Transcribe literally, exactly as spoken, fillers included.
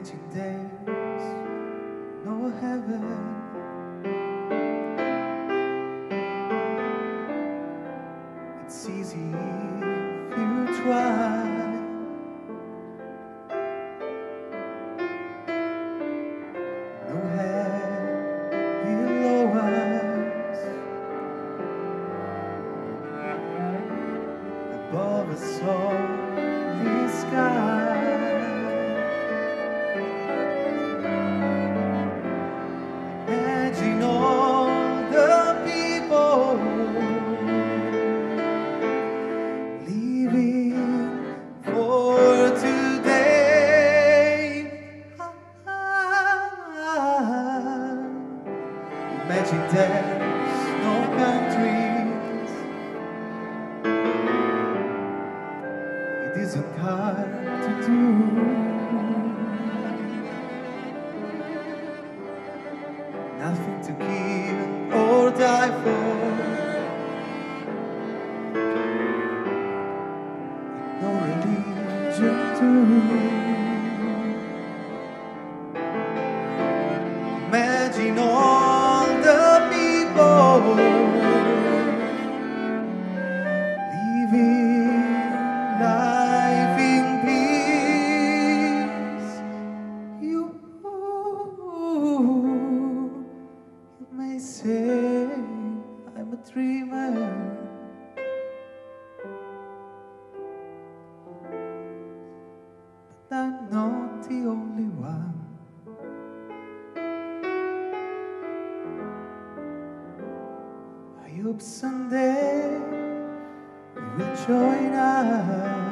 Imagine there's no heaven. It's easy if you try. No heaven below us, above us only sky. Imagine all the people living for today. Imagine there's no countries. It isn't hard to do. Nothing to kill or die for. No religion too. Imagine all the people living life in peace. You, you may say I'm a dreamer, but I'm not the only one. I hope someday you will join us.